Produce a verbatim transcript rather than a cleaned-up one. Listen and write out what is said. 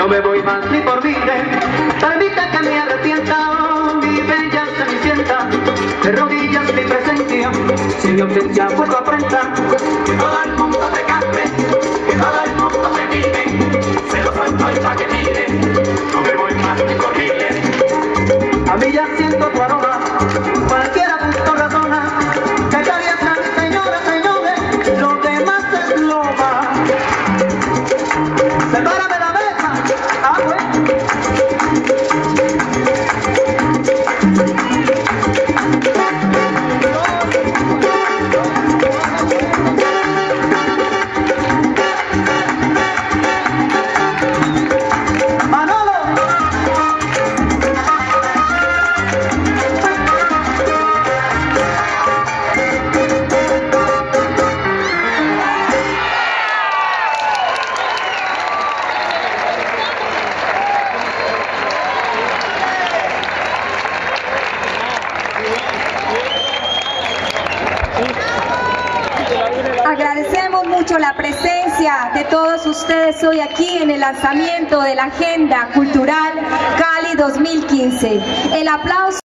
No me voy más ni por vida, permita que me arrepienta, mi bella cenicienta, de rodillas mi presencia, si mi ausencia fue tu afrenta, que todo el mundo te cante, que todo el mundo te mire, se lo suelto y pa' que mire, no me voy más ni por vida. A mí ya siento tu aroma, cualquiera justo razona, que cambia atrás, señora, señores, lo demás es loma. Sepárame la mesa, ah, pues. Agradecemos mucho la presencia de todos ustedes hoy aquí en el lanzamiento de la Agenda Cultural Cali dos mil quince. El aplauso